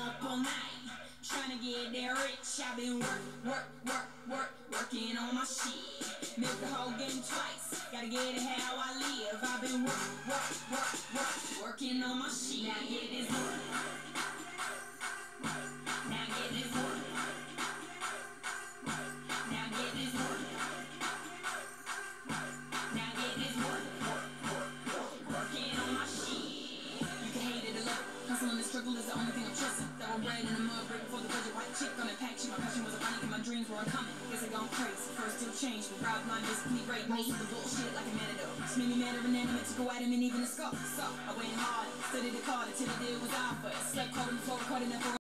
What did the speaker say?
up all night, trying to get that rich. I've been working on my shit. Milk the whole game twice, gotta get it how I live. I've been working on my shit. Now get this work. Now get this work. Now get this work. Now get this work. Working on my shit. You can hate it or love it. Hustle and the struggle is the only thing I'm trusting. That I'm bread in the mud, break before the budget. White chick on that pack shit. My passion was a running and my dreams were uncommon. Guess I gone crazy. First still changed, but proud mind basically raped me. The bullshit like a antidote. Just made me mad or inanimate to go at him and even a scope. So I went hard, studied the card until the deal was offered. Slept cold on the floor, recording that for